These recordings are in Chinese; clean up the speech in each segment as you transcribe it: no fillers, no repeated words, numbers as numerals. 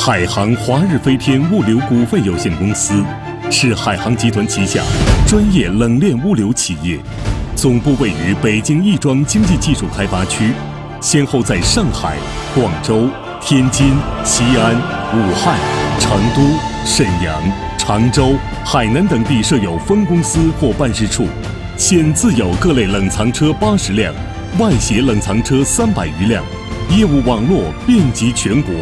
海航华日飞天物流股份有限公司是海航集团旗下专业冷链物流企业，总部位于北京亦庄经济技术开发区，先后在上海、广州、天津、西安、武汉、成都、沈阳、常州、海南等地设有分公司或办事处，现自有各类冷藏车80辆，外协冷藏车300余辆，业务网络遍及全国。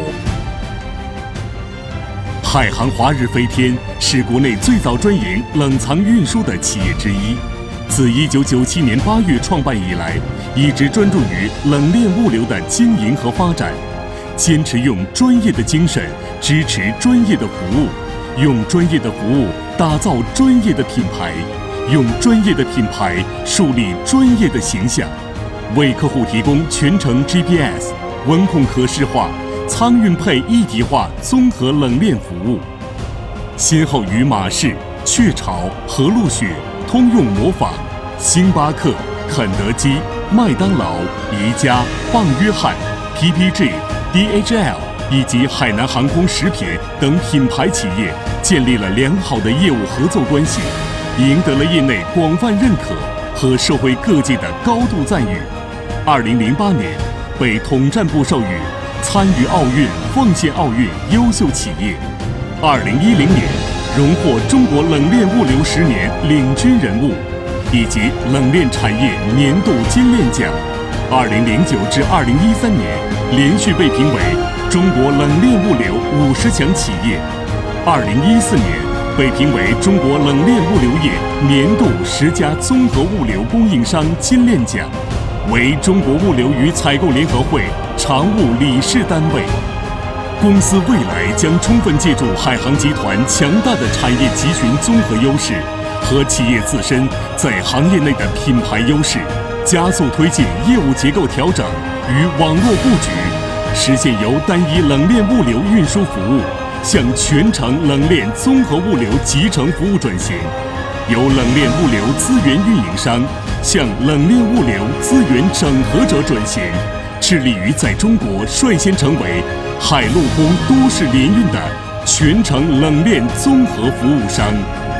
海航华日飞天是国内最早专营冷藏运输的企业之一，自1997年8月创办以来，一直专注于冷链物流的经营和发展，坚持用专业的精神支持专业的服务，用专业的服务打造专业的品牌，用专业的品牌树立专业的形象，为客户提供全程 GPS、温控可视化、仓运配一体化综合冷链服务，先后与马氏、雀巢、和路雪、通用模仿、星巴克、肯德基、麦当劳、宜家、棒约翰、PPG、DHL 以及海南航空食品等品牌企业建立了良好的业务合作关系，赢得了业内广泛认可和社会各界的高度赞誉。2008年被统战部授予参与奥运、奉献奥运优秀企业。2010年荣获中国冷链物流10年领军人物，以及冷链产业年度金链奖。2009至2013年连续被评为中国冷链物流50强企业。2014年被评为中国冷链物流业年度10家综合物流供应商金链奖，为中国物流与采购联合会常务理事单位。公司未来将充分借助海航集团强大的产业集群综合优势和企业自身在行业内的品牌优势，加速推进业务结构调整与网络布局，实现由单一冷链物流运输服务向全程冷链综合物流集成服务转型，由冷链物流资源运营商向冷链物流资源整合者转型，致力于在中国率先成为海陆空多式联运的全程冷链综合服务商。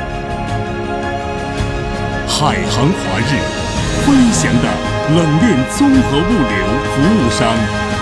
海航华日，飞翔的冷链综合物流服务商。